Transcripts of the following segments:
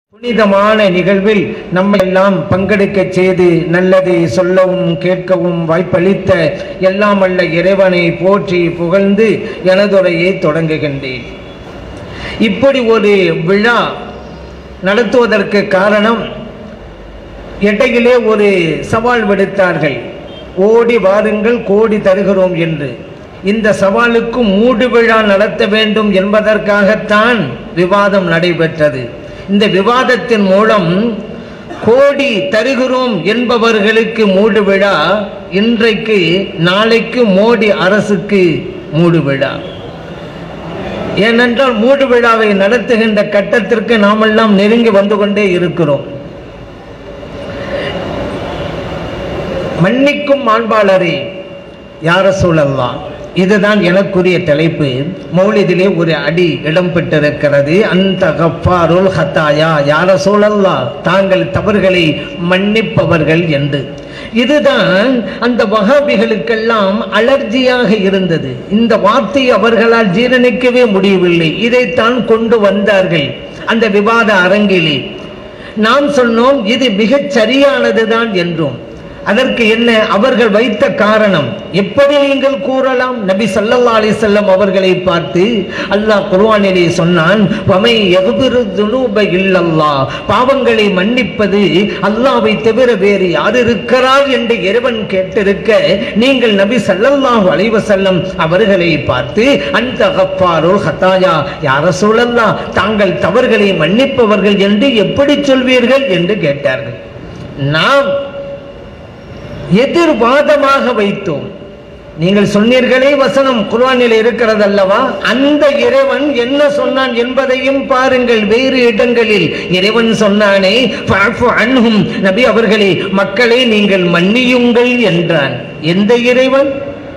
புனிதமான நிகழ்வில் நம்மை எல்லாம் பங்கெடுக்க செய்து நல்லதை சொல்லவும் கேட்கவும் வாய்ப்பளித்த எல்லாம் வல்ல இறைவனை போற்றி புகழ்ந்து எனதுரையை தொடங்குகின்றேன். இப்படி ஒரு விழா நடத்துவதற்கு காரணம், இடையிலே ஒரு சவால் விடுத்தார்கள், ஓடி வாருங்கள் கோடி தருகிறோம் என்று. இந்த சவாலுக்கு மூடு விழா நடத்த வேண்டும் என்பதற்காகத்தான் விவாதம் நடைபெற்றது. இந்த விவாதத்தின் மூலம் கோடி தருகிறோம் என்பவர்களுக்கு மூடு விழா, இன்றைக்கு நாளைக்கு மோடி அரசுக்கு மூடு விழா. ஏனென்றால் மூடு விழாவை நடத்துகின்ற கட்டத்திற்கு நாமெல்லாம் நெருங்கி வந்து கொண்டே இருக்கிறோம். மன்னிக்கும் மாண்பாளரே யா ரசூலல்லாஹ், இதுதான் எனக்குரிய தலைப்பு. மௌலிதிலே ஒரு அடி இடம்பெற்றிருக்கிறது, அந்த கஃபாருல் ஹத்தாயா யா ரசூலல்லாஹ், தாங்கள் தவறுகளை மன்னிப்பவர்கள் என்று. இதுதான் அந்த வஹாபிகளுக்கெல்லாம் அலர்ஜியாக இருந்தது. இந்த வார்த்தையை அவர்களால் ஜீரணிக்கவே முடியவில்லை. இதைத்தான் கொண்டு வந்தார்கள் அந்த விவாத அரங்கிலே. நாம் சொன்னோம் இது மிகச் சரியானதுதான் என்றோம். அதற்கு என்ன அவர்கள் வைத்த காரணம்? எப்படி நீங்கள் கூறலாம்? நபி ஸல்லல்லாஹு அலைஹி வஸல்லம் அவர்களை பார்த்து அல்லாஹ் குர்ஆனிலே சொன்னான், வமை யக்பிரு ذுனூப இல்லல்லாஹ், பாவங்களை மன்னிப்பது அல்லாஹ்வை தவிர வேறு யார் இருக்கிறார் என்று இறைவன் கேட்டிருக்க, நீங்கள் நபி ஸல்லல்லாஹு அலைஹி வஸல்லம் அவர்களை பார்த்து அந்த கஃபாருல் ஹத்தாயா யா ரசூலல்லாஹ், தாங்கள் தவறுகளை மன்னிப்பவர்கள் என்று எப்படி சொல்வீர்கள் என்று கேட்டார்கள். நாம் எதிர்வாதமாக வைத்தோம். நீங்கள் சொன்னீர்களே வசனம் குர்ஆனில் இருக்கிறது அல்லவா, அந்த இறைவன் என்ன சொன்னான் என்பதையும் பாருங்கள். வேறு இடங்களில் இறைவன் சொன்னானே ஃபஅஃபு அன்ஹும், நபி அவர்களே மக்களை நீங்கள் மன்னியுங்கள் என்றான். எந்த இறைவன்?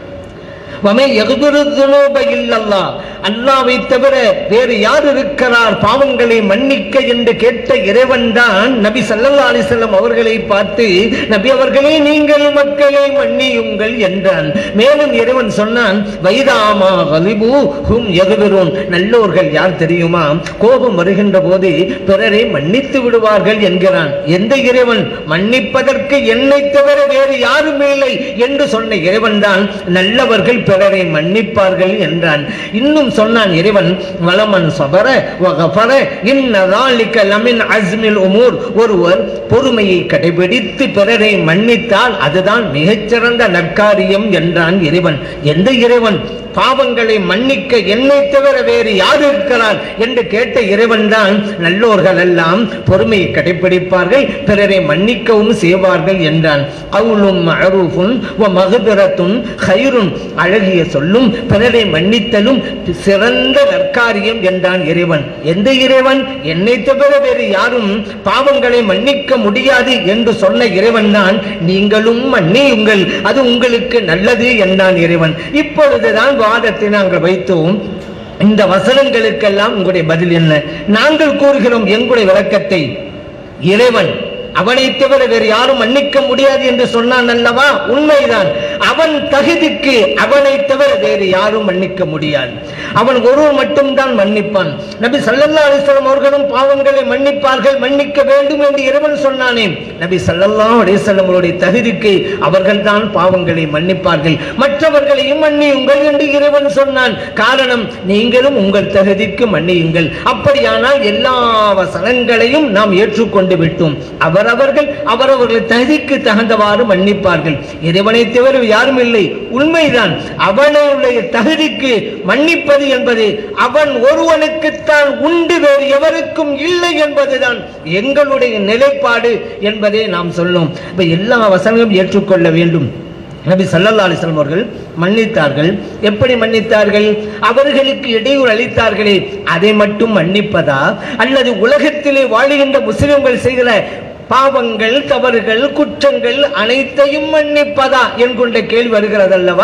வமை யக்பிரு ذுனூப இல்லல்லாஹ், அல்லாஹ்வை தவிர வேறு யார் இருக்கிறார் பாவங்களை மன்னிக்க என்று கேட்ட இறைவன் தான் நபி ஸல்லல்லாஹு அலைஹி வஸல்லம் அவர்களை பார்த்து நபி அவர்களே நீங்கள் மக்களை மன்னியுங்கள் என்றான். மேலும் இறைவன் சொன்னான், வைதாமா கலிபு ஹும் யக்பிரூன், நல்லோர்கள் யார் தெரியுமா, கோபம் வருகின்ற போது பிறரை மன்னித்து விடுவார்கள் என்கிறான். எந்த இறைவன்? மன்னிப்பதற்கு என்னை தவிர வேறு யாரும் இல்லை என்று சொன்ன இறைவன் தான் நல்லவர்கள் பிறரை மன்னிப்பார்கள் என்றான். இன்னும் சொன்னான் இறைவன், வலமன் சபர வகஃபர இன்ன ذلك லமின் அஸ்மில் உமூர், ஒருவர் பொறுமையை கடைபிடித்து பிறரை மன்னித்தால் அதுதான் மிகச்சிறந்த நற்காரியம் என்றான் இறைவன். எந்த இறைவன்? பாவங்களை மன்னிக்க என்னை தவிர வேறு யார் இருக்கிறார் என்று கேட்ட இறைவன் தான் நல்லோர்கள் எல்லாம் பொறுமையை கடைபிடிப்பார்கள், பிறரை மன்னிக்கவும் செய்வார்கள் என்றான். கவுலும் மஅரூஃபுன் வ மக்பிரத்துன் கைருன், அழகிய சொல்லும் பிறரை மன்னித்தலும் சிறந்த நற்காரியம் என்றான் இறைவன். எந்த இறைவன்? என்னை தவிர வேறு யாரும் பாவங்களை மன்னிக்க முடியாது என்று சொன்ன இறைவன் தான் நீங்களும் மன்னியுங்கள், அது உங்களுக்கு நல்லது என்றான் இறைவன். இப்பொழுதுதான் வாதத்தை நாங்கள் வைத்தோம். இந்த வசனங்களுக்கெல்லாம் உங்களுடைய பதில் என்ன? நாங்கள் கூறுகிறோம் எங்களுடைய விளக்கத்தை. இறைவன் அவனை தவிர வேறு யாரும் மன்னிக்க முடியாது என்று சொன்னான் அல்லவா, உண்மைதான். அவன் தகுதிக்கு அவனை தவிர வேறு யாரும் மன்னிக்க முடியாது. அவன் ஒருவர் மட்டும்தான் மன்னிப்பான். நபி ஸல்லல்லாஹு அலைஹி வஸல்லம் அவர்களும் பாவங்களை மன்னிப்பார்கள், மன்னிக்க வேண்டும் என்று இறைவன் சொன்னானே. நபி ஸல்லல்லாஹு அலைஹி வஸல்லம் அவருடைய தகுதிக்கு அவர்கள் தான் பாவங்களை மன்னிப்பார்கள், மற்றவர்களையும் மன்னியுங்கள் என்று இறைவன் சொன்னான். காரணம், நீங்களும் உங்கள் தகுதிக்கு மன்னியுங்கள். அப்படியானால் எல்லா வசனங்களையும் நாம் ஏற்றுக்கொண்டு விட்டோம். அவரவர்கள் அவரவர்கள் தகுதிக்கு தகுந்தவாறு மன்னிப்பார்கள். இறைவனை தவிர யாரும் இல்லை, உண்மைதான். அவனுடைய தகுதிக்கு மன்னிப்பது என்பது அவன் ஒருவனுக்குத்தான் உண்டு, வேறு எவருக்கும் இல்லை என்பதுதான் எங்களுடைய நிலைப்பாடு என்பதை நாம் சொல்லும். இப்ப எல்லா வசனங்களும் ஏற்றுக்கொள்ள வேண்டும். நபி ஸல்லல்லாஹு அலைஹி வஸல்லம் அவர்கள் மன்னித்தார்கள். எப்படி மன்னித்தார்கள்? அவர்களுக்கு இடையூறு அளித்தார்களே, அதை மட்டும் மன்னிப்பதா, அல்லது உலகத்திலே வாழுகின்ற முஸ்லிம்கள் செய்கிற பாவங்கள் தவறுகள் குற்றங்கள் அனைத்தையும் மன்னிப்பதா என்கின்ற கேள்வி வருகிறது அல்லவா.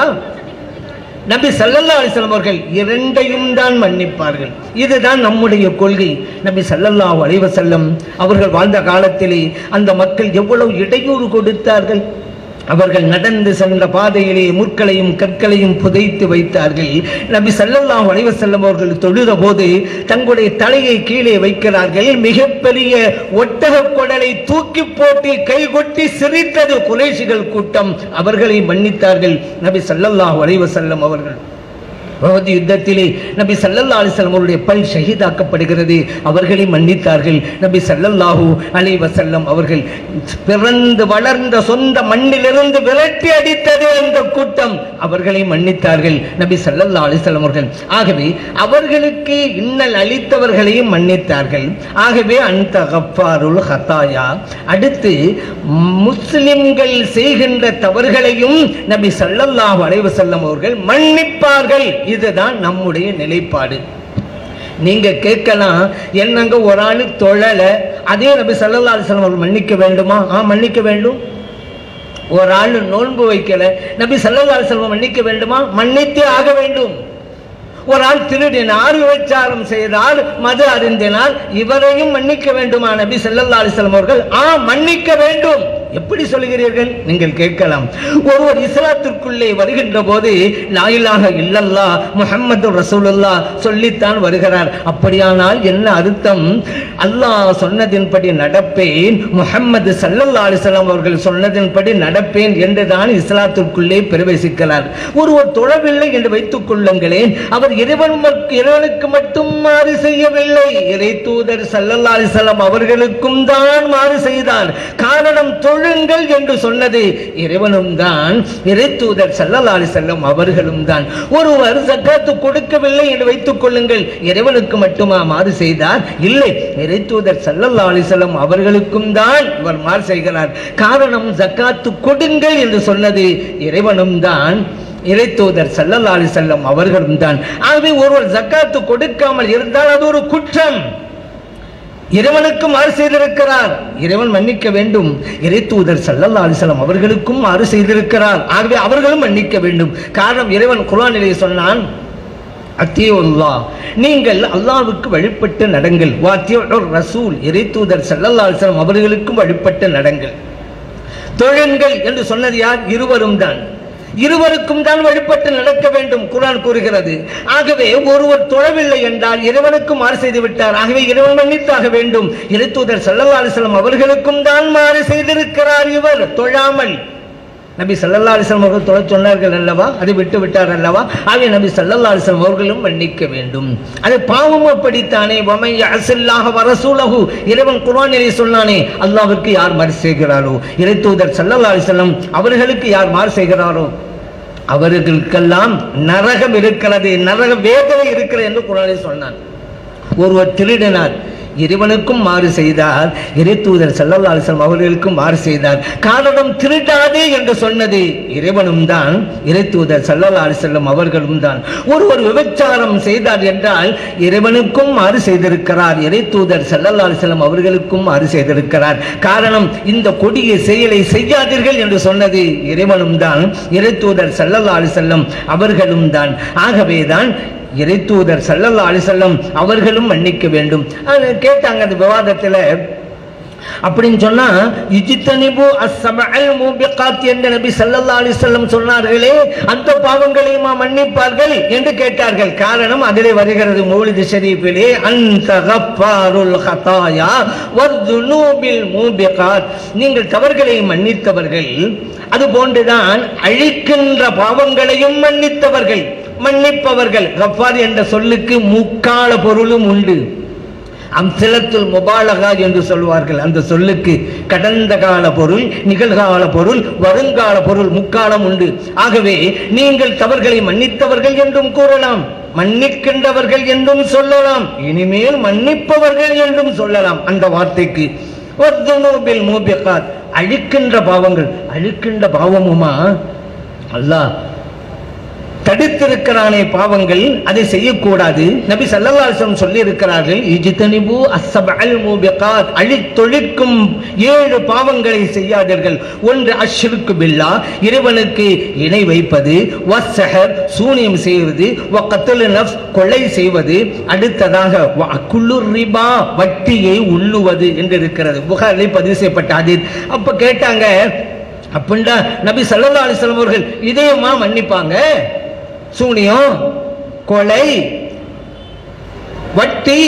நபி ஸல்லல்லாஹு அலைஹி வஸல்லம் அவர்கள் இரண்டையும் தான் மன்னிப்பார்கள். இதுதான் நம்முடைய கொள்கை. நபி ஸல்லல்லாஹு அலைஹி வஸல்லம் அவர்கள் வாழ்ந்த காலத்திலே அந்த மக்கள் எவ்வளவு இடையூறு கொடுத்தார்கள். அவர்கள் நடந்து சென்ற பாதையிலே முற்களையும் கற்களையும் புதைத்து வைத்தார்கள். நபி ஸல்லல்லாஹு அலைஹி வஸல்லம் அவர்கள் தொழுத போது தங்களுடைய தலையை கீழே வைக்கிறார்கள். மிகப்பெரிய ஒட்டக குடலை தூக்கி போட்டு கைகொட்டி சிரித்தது குறைஷிகள் கூட்டம். அவர்களை மன்னித்தார்கள் நபி ஸல்லல்லாஹு அலைஹி வஸல்லம் அவர்கள். உஹது யுத்தத்திலே நபி ஸல்லல்லாஹு அலைஹி வஸல்லம் அவருடைய பல் ஷஹீதாக்கப்படுகிறது. அவர்களை மன்னித்தார்கள் நபி ஸல்லல்லாஹு அலைஹி வஸல்லம் அவர்கள். பிறந்து வளர்ந்த சொந்த மண்ணிலிருந்து விரட்டி அடித்தது அந்த கூட்டம். அவர்களை மன்னித்தார்கள் நபி ஸல்லல்லாஹு அலைஹி வஸல்லம் அவர்கள். ஆகவே அவர்களுக்கு இன்னல் அளித்தவர்களையும் மன்னித்தார்கள். ஆகவே அந்த கஃபாருல் ஹதாயா. அடுத்து முஸ்லிம்கள் செய்கின்ற தவறுகளையும் நபி ஸல்லல்லாஹு அலைஹி வஸல்லம் அவர்கள் மன்னிப்பார்கள். இதுதான் நம்முடைய நிலைப்பாடு. நீங்க கேட்கலாம், என்னங்க ஒரு ஆளு தொழல, அதே நபி ஸல்லல்லாஹு அலைஹி வஸல்லம் அவர்கள் மன்னிக்க வேண்டுமா? மன்னிக்க வேண்டும். ஒரு ஆளு நோன்பு வைக்கல, நபி ஸல்லல்லாஹு அலைஹி வஸல்லம் மன்னிக்க வேண்டுமா? மன்னித்தே ஆக வேண்டும். ஒரு ஆள் திருடினார், விபச்சாரம் செய்தால், மது அருந்தினால், இவரையும் மன்னிக்க வேண்டுமா நபி ஸல்லல்லாஹு அலைஹி வஸல்லம் அவர்கள்? மன்னிக்க வேண்டும். எப்படி சொல்கிறீர்கள்? நீங்கள் கேட்கலாம். ஒருவர் இஸ்லாத்திற்குள்ளே வருகின்ற போது லா இலாஹ இல்லல்லாஹ் முஹம்மது ரசூலுல்லாஹ் சொல்லித்தான் வருகிறார். அப்படியானால் என்ன அர்த்தம்? அல்லாஹ் சொன்னதின்படி நடப்பேன், முஹம்மது ஸல்லல்லாஹு அலைஹி வஸல்லம் அவர்கள் சொன்னதின்படி நடப்பேன் என்றுதான் இஸ்லாத்திற்குள்ளே பிரவேசிக்கிறார். ஒருவர் தொழவில்லை என்று வைத்துக் கொள்ளுங்களேன், அவர் இறைவனுக்கு மட்டும் மாறு செய்யவில்லை, இறை தூதர் ஸல்லல்லாஹு அலைஹி வஸல்லம் அவர்களுக்கும் தான் மாறு செய்தார். காரணம், தொழுங்கள் என்று சொன்னது இறைவனும் தான், இறை தூதர் ஸல்லல்லாஹு அலைஹி வஸல்லம் அவர்களும் தான். ஒருவர் ஜகாத் கொடுக்கவில்லை என்று வைத்துக் கொள்ளுங்கள், இறைவனுக்கு மட்டுமா மாறு செய்தார்? இல்லை, இறை தூதர் ஸல்லல்லாஹு அலைஹி வஸல்லம் அவர்களுக்கும் தான் இவர் மாறு செய்கிறார். காரணம், ஜகாத் கொடுங்கள் என்று சொன்னது இறைவனும் தான், இறை தூதர் ஸல்லல்லாஹு அலைஹி வஸல்லம் அவர்களும் தான். ஆகவே ஒருவர் ஜகாத் கொடுக்காமல் இருந்தால் அது ஒரு குற்றம். இறைவனுக்கு மாறு செய்திருக்கிறார், இறைவன் மன்னிக்க வேண்டும். இறை தூதர் ஸல்லல்லாஹு அலைஹி வஸல்லம் அவர்களுக்கும் மாறு செய்திருக்கிறார், ஆகவே அவர்களும் மன்னிக்க வேண்டும். காரணம், இறைவன் குர்ஆனிலே சொன்னான், அத்தியுல்லாஹ், நீங்கள் அல்லாஹ்வுக்கு வழிபட்டு நடங்கள், வாத்தியுர் ரசூல், இறை தூதர் ஸல்லல்லாஹு அலைஹி வஸல்லம் அவர்களுக்கும் வழிபட்டு நடங்கள். தொழுங்கள் என்று சொன்னது யார்? இருவரும் தான், இருவருக்கும் தான் வழிபட்டு நடக்க வேண்டும் குர்ஆன் கூறுகிறது. ஆகவே ஒருவர் தொழவில்லை என்றால் இறைவனுக்கு மாறு செய்து விட்டார், ஆகவே இறைவன் மன்னித்தாக வேண்டும். இறை தூதர் ஸல்லல்லாஹு அலைஹி வஸல்லம் அவர்களுக்கும் தான் மாறு செய்திருக்கிறார் இவர் தொழாமல். நபி ஸல்லல்லாஹு அலைஹி வஸல்லம் அவர்கள் தொழ சொன்னார்கள் அல்லவா, அதை விட்டு விட்டார் அல்லவா, ஆகவே நபி ஸல்லல்லாஹு அலைஹி வஸல்லம் அவர்களும் மன்னிக்க வேண்டும். அது பாவம் அப்படித்தானே. வமை யஸல்லாஹ வ ரசூலஹு, இறைவன் குர்ஆனிலே சொன்னானே, அல்லாஹ்விற்கு யார் மாறு செய்கிறாரோ, இறை தூதர் ஸல்லல்லாஹு அலைஹி வஸல்லம் அவர்களுக்கு யார் மாறு செய்கிறாரோ அவர்களுக்கெல்லாம் நரகம் இருக்கிறது, நரக வேதனை இருக்கிறது என்று குர்ஆனில் சொன்னான். ஒருவர் திருடினார், இறைவனுக்கும் மாறு செய்தார், இறை தூதர் ஸல்லல்லாஹு அலைஹி வஸல்லம் அவர்களுக்கும் மாறு செய்தார். காரணம், திருடாதே என்று சொன்னது இறைவனும் தான், இறை தூதர் ஸல்லல்லாஹு அலைஹி வஸல்லம் அவர்களும் தான். ஒருவர் விபச்சாரம் செய்தார் என்றால் இறைவனுக்கும் மாறு செய்திருக்கிறார், இறை தூதர் ஸல்லல்லாஹு அலைஹி வஸல்லம் அவர்களுக்கும் மாறு செய்திருக்கிறார். காரணம், இந்த கொடிய செயலை செய்யாதீர்கள் என்று சொன்னது இறைவனும் தான், இறை தூதர் ஸல்லல்லாஹு அலைஹி வஸல்லம் அவர்களும் தான். ஆகவேதான் இறை தூதர் ஸல்லல்லாஹு அலைஹி வஸல்லம் அவர்களும் மன்னிக்க வேண்டும். கேட்டாங்க அந்த விவாதத்தில். அப்படின்னு சொன்னா, இஜ்தனிபு அஸ்ஸபஅல் மூபிகாத் என்று நபி ஸல்லல்லாஹு அலைஹி வஸல்லம் சொன்னார்களே, அந்த பாவங்களையுமா மன்னிப்பார்கள் என்று கேட்டார்கள். காரணம், அதிலே வருகிறது மௌலிது ஷரீஃபிலே, அன்த கஃபாருல் ஹதாயா வதுனூபில் மூபிகாத், நீங்கள் தவறுகளை மன்னித்தவர்கள், அது போன்றுதான் அழிக்கின்ற பாவங்களையும் மன்னித்தவர்கள், மன்னிப்பவர்கள். கஃபார் என்ற சொல்லுக்கு முக்கால பொருளும் உண்டு. அம்சலத்துல் முபாலகா என்று சொல்வார்கள். அந்த சொல்லுக்கு கடந்த கால பொருள், நிகழ்கால பொருள், வருங்கால பொருள், முக்காலம் உண்டு. ஆகவே நீங்கள் தவறுகளை மன்னித்தவர்கள் என்றும் கூறலாம், மன்னிக்கின்றவர்கள் என்றும் சொல்லலாம், இனிமேல் மன்னிப்பவர்கள் என்றும் சொல்லலாம். அந்த வார்த்தைக்கு வதுனூபில் மூபிகாத், அழிக்கின்ற பாவங்கள். அழிக்கின்ற பாவமுமா? அல்லாஹ் தடுத்திருக்கிறானே பாவங்கள், அதை செய்யக்கூடாது. நபி ஸல்லல்லாஹு அலைஹி வஸல்லம் சொல்லி இருக்கிறார்கள், இஜ்தனிபு அஸ்ஸபஅல் மூபிகாத், அழித்தொழிக்கும் 7 பாவங்களை செய்யாதீர்கள். ஒன்று அஷ்ருக்கு பில்லாஹ், இறைவனுக்கு இணை வைப்பது, வஸ்ஸஹர், சூனியம் செய்வது, வகத்லு நஃப்ஸ், கொலை செய்வது, அடுத்ததாக வஅக்குலு ரிபா, வட்டியை உள்ளுவது என்று இருக்கிறது. புகாரில் பதிவு செய்யப்பட்ட ஹதீஸ். அப்ப கேட்டாங்க, அப்படின்னா நபி ஸல்லல்லாஹு அலைஹி வஸல்லம் அவர்கள் இதையுமா மன்னிப்பாங்க? சூனியம், கொலை, வட்டி,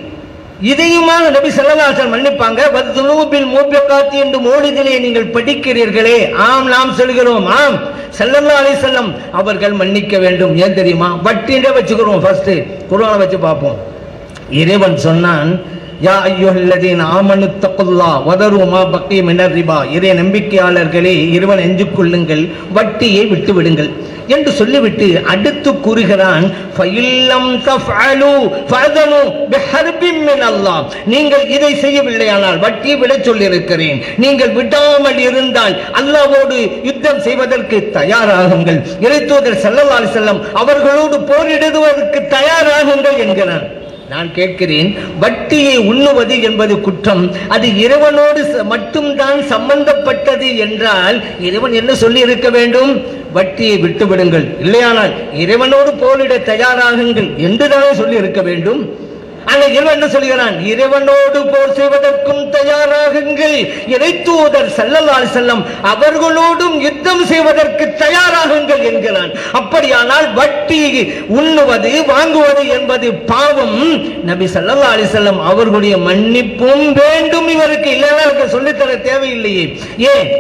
இதையுமா நபி ஸல்லல்லாஹு அலைஹி வஸல்லம் மன்னிப்பாங்க? வதுனூபில் மூபிகாத்தி என்று மௌலிதிலே நீங்கள் படிக்கிறீர்களே, ஆம் நாம் சொல்கிறோம், ஆம் ஸல்லல்லாஹு அலைஹி வஸல்லம் அவர்கள் மன்னிக்க வேண்டும். ஏன் தெரியுமா? வட்டின்றே வச்சுக்கிறோம். ஃபர்ஸ்ட் குர்ஆனை வச்சு பார்ப்போம். இறைவன் சொன்னான், யா அய்யுஹல்லதீன ஆமனு தக்குல்லாஹ் வதரு மா பக்கிய மினர் ரிபா, இறை நம்பிக்கையாளர்களே இறைவன் அஞ்சிக் கொள்ளுங்கள், வட்டியை விட்டு விடுங்கள் என்று சொல்லிவிட்டு அடுத்து கூறுகிறான், ஃபஇல்லம் தஃஅலு ஃபஅதனு பிஹர்பின் மினல்லாஹ், நீங்கள் இதை செய்யவில்லையானால் வட்டியை விட சொல்லியிருக்கிறேன், நீங்கள் விடாமல் இருந்தால் அல்லாஹ்வோடு யுத்தம் செய்வதற்கு தயாராகுங்கள், இறைத்தூதர் ஸல்லல்லாஹு அலைஹி வஸல்லம் அவர்களோடு போரிடுவதற்கு தயாராகுங்கள் என்கிறான். நான் கேட்கிறேன், வட்டியை உண்ணுவது என்பது குற்றம், அது இறைவனோடு மட்டும்தான் சம்பந்தப்பட்டது என்றால் இறைவன் என்ன சொல்லி இருக்க வேண்டும்? வட்டியை விட்டு விடுங்கள், இல்லையானால் இறைவனோடு போரிட தயாராகுங்கள் என்றுதானே சொல்லி இருக்க வேண்டும். ஆனால் இறைவன் என்ன சொல்கிறான்? இறைவனோடு போர் செய்வதற்கும் தயாராகுங்கள், இறைத்தூதர் ஸல்லல்லாஹு அலைஹி வஸல்லம் அவர்களோடும் யுத்தம் செய்வதற்கு தயாராகுங்கள் என்கிறான். அப்படியானால் வட்டி உண்ணுவது வாங்குவது என்பது பாவம். நபி ஸல்லல்லாஹு அலைஹி வஸல்லம் அவர்களுடைய மன்னிப்பும் வேண்டும் இவருக்கு, இல்லைன்னா சொல்லித்தர தேவையில்லையே. ஏன்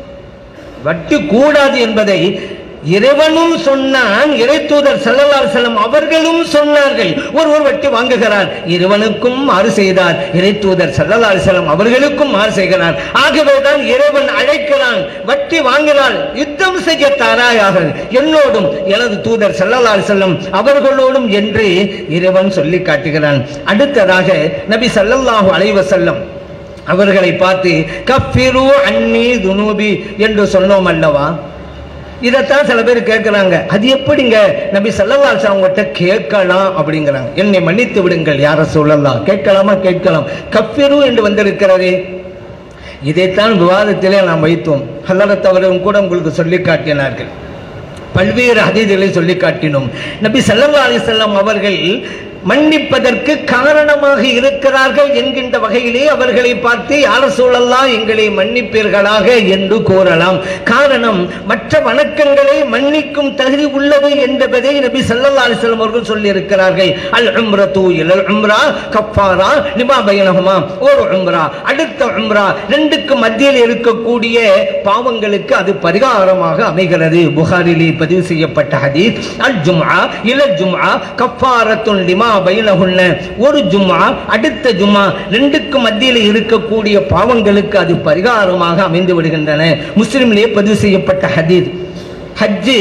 வட்டி கூடாது என்பதை இறைவனும் சொன்னான், இறைத்தூதர் ஸல்லல்லாஹு அலைஹி வஸல்லம் அவர்களும் சொன்னார்கள். ஒருவர் வட்டி வாங்குகிறார், இறைவனுக்கும் மாறு செய்தார், இறைத்தூதர் ஸல்லல்லாஹு அலைஹி வஸல்லம் அவர்களுக்கும் மாறு செய்கிறார். ஆகவேதான் இறைவன் அழைக்கிறான், வட்டி வாங்கினால் யுத்தம் செய்ய தயாராக என்னோடும் எனது தூதர் ஸல்லல்லாஹு அலைஹி வஸல்லம் அவர்களோடும் என்று இறைவன் சொல்லி காட்டுகிறான். அடுத்ததாக நபி ஸல்லல்லாஹு அலைஹி வஸல்லம் அவர்களை பார்த்து கஃபிரு அன்னி துனூபி என்று சொன்னோம் அல்லவா? இதைத்தான் சில பேர் கேட்கிறாங்க, அது எப்படிங்க நபி ஸல்லல்லாஹு அலைஹி வஸல்லம் அவங்கள்ட்ட கேட்கலாம் அப்படிங்கிறாங்க. என்னை மன்னித்து விடுங்கள் யா ரசூலல்லாஹ், கேட்கலாமா? கேட்கலாம். கஃபிரு என்று வந்திருக்கிறதே, இதைத்தான் விவாதத்திலே நாம் வைத்தோம். ஹல்லரத் அவர்களும் கூட உங்களுக்கு சொல்லி காட்டினார்கள், பல்வேறு ஹதீஸ்களை சொல்லி காட்டினோம். நபி ஸல்லல்லாஹு அலைஹி வஸல்லம் அவர்கள் மன்னிப்பதற்கு காரணமாக இருக்கிறார்கள் என்கின்ற வகையிலே அவர்களை பார்த்து யா ரசூலல்லாஹ் எங்களை மன்னிப்பீர்களாக என்று கோரலாம். காரணம், மற்ற வணக்கங்களை மன்னிக்கும் தகுதி உள்ளது என்பதை நபி ஸல்லல்லாஹு அலைஹி வஸல்லம் அவர்கள் சொல்லி இருக்கிறார்கள். அல் உம்ரத்து இலல் உம்ரா கஃபாரா லிமா பைனஹுமா, ஒரு உம்ரா அடுத்த உம்ரா, ரெண்டுக்கு மத்தியில் இருக்கக்கூடிய பாவங்களுக்கு அது பரிகாரமாக அமைகிறது. புகாரிலே பதிவு செய்யப்பட்ட ஹதீஸ், அல் ஜும்ஆ இலல் ஜும்ஆ கஃபாரத்துன் லிமா பைனஹுன்ன, ஒரு ஜும்ஆ அடுத்த ஜும்ஆ, ரெண்டுக்கு மத்தியில் இருக்கக்கூடிய பாவங்களுக்கு அது பரிகாரமாக அமைந்து விடுகின்றன. முஸ்லிமிலே பதிவு செய்யப்பட்ட ஹதீஸ். ஹஜ்,